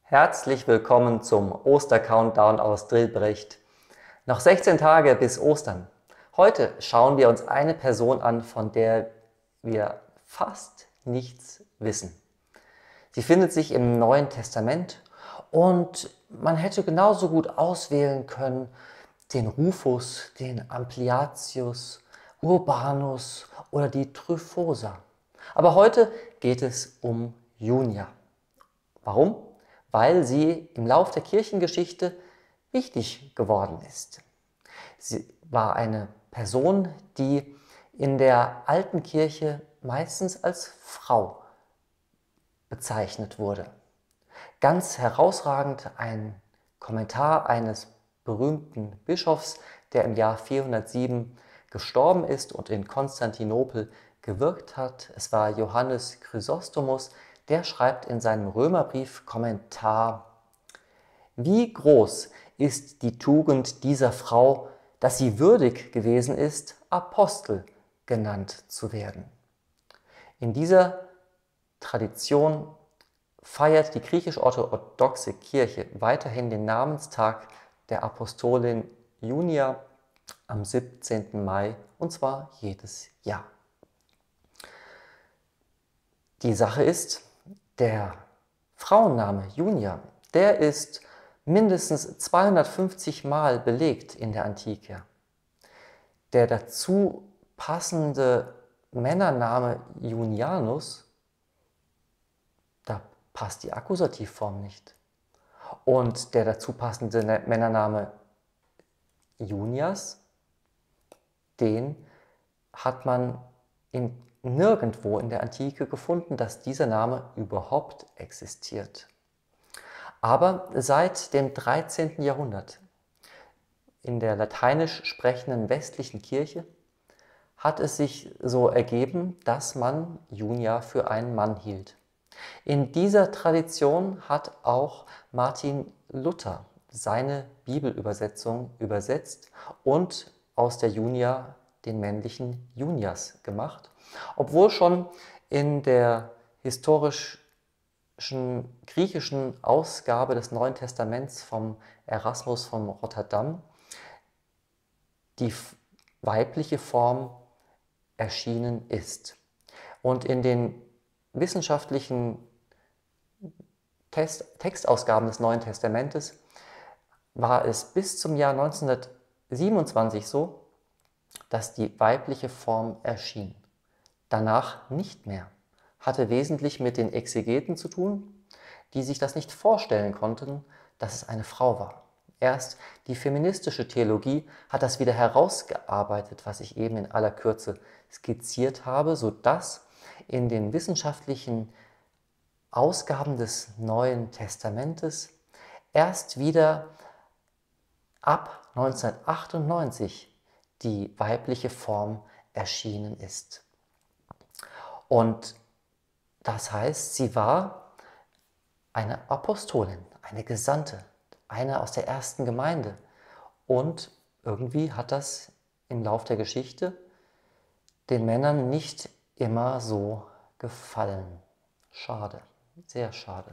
Herzlich willkommen zum Oster-Countdown aus Dilbrecht. Noch 16 Tage bis Ostern. Heute schauen wir uns eine Person an, von der wir fast nichts wissen. Sie findet sich im Neuen Testament und man hätte genauso gut auswählen können den Rufus, den Ampliatius, Urbanus oder die Tryphosa. Aber heute geht es um Junia. Warum? Weil sie im Lauf der Kirchengeschichte wichtig geworden ist. Sie war eine Person, die in der alten Kirche meistens als Frau bezeichnet wurde. Ganz herausragend ein Kommentar eines berühmten Bischofs, der im Jahr 407 gestorben ist und in Konstantinopel gewirkt hat. Es war Johannes Chrysostomus, der schreibt in seinem Römerbrief Kommentar: Wie groß ist die Tugend dieser Frau, dass sie würdig gewesen ist, Apostel genannt zu werden. In dieser Tradition feiert die griechisch-orthodoxe Kirche weiterhin den Namenstag der Apostolin Junia am 17. Mai, und zwar jedes Jahr. Die Sache ist, der Frauenname Junia, der ist mindestens 250 Mal belegt in der Antike. Der dazu passende Männername Junianus, da passt die Akkusativform nicht. Und der dazu passende Männername Junias, den hat man nirgendwo in der Antike gefunden, dass dieser Name überhaupt existiert. Aber seit dem 13. Jahrhundert in der lateinisch sprechenden westlichen Kirche hat es sich so ergeben, dass man Junia für einen Mann hielt. In dieser Tradition hat auch Martin Luther seine Bibelübersetzung übersetzt und aus der Junia den männlichen Junias gemacht, obwohl schon in der historischen griechischen Ausgabe des Neuen Testaments vom Erasmus von Rotterdam die weibliche Form erschienen ist. Und in den wissenschaftlichen Textausgaben des Neuen Testamentes war es bis zum Jahr 1927 so, dass die weibliche Form erschien. Danach nicht mehr. Hatte wesentlich mit den Exegeten zu tun, die sich das nicht vorstellen konnten, dass es eine Frau war. Erst die feministische Theologie hat das wieder herausgearbeitet, was ich eben in aller Kürze skizziert habe, sodass in den wissenschaftlichen Ausgaben des Neuen Testamentes erst wieder ab 1998 die weibliche Form erschienen ist. Und das heißt, sie war eine Apostolin, eine Gesandte, eine aus der ersten Gemeinde. Und irgendwie hat das im Lauf der Geschichte den Männern nicht immer so gefallen. Schade, sehr schade.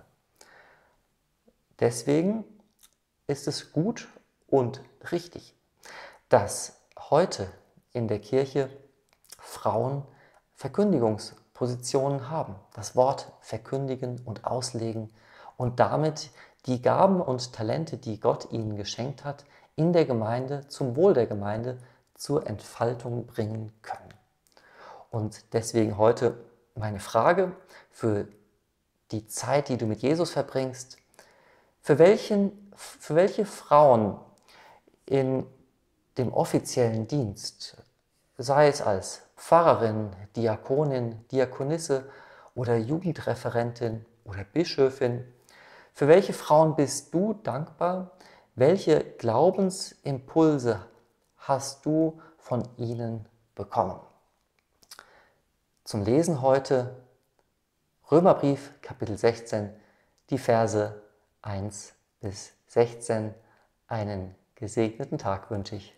Deswegen ist es gut und richtig, dass heute in der Kirche Frauen Verkündigungspositionen haben, das Wort verkündigen und auslegen und damit die Gaben und Talente, die Gott ihnen geschenkt hat, in der Gemeinde, zum Wohl der Gemeinde, zur Entfaltung bringen können. Und deswegen heute meine Frage für die Zeit, die du mit Jesus verbringst: Für welche Frauen in dem offiziellen Dienst, sei es als Pfarrerin, Diakonin, Diakonisse oder Jugendreferentin oder Bischöfin, für welche Frauen bist du dankbar? Welche Glaubensimpulse hast du von ihnen bekommen? Zum Lesen heute Römerbrief, Kapitel 16, die Verse 1 bis 16. Einen gesegneten Tag wünsche ich.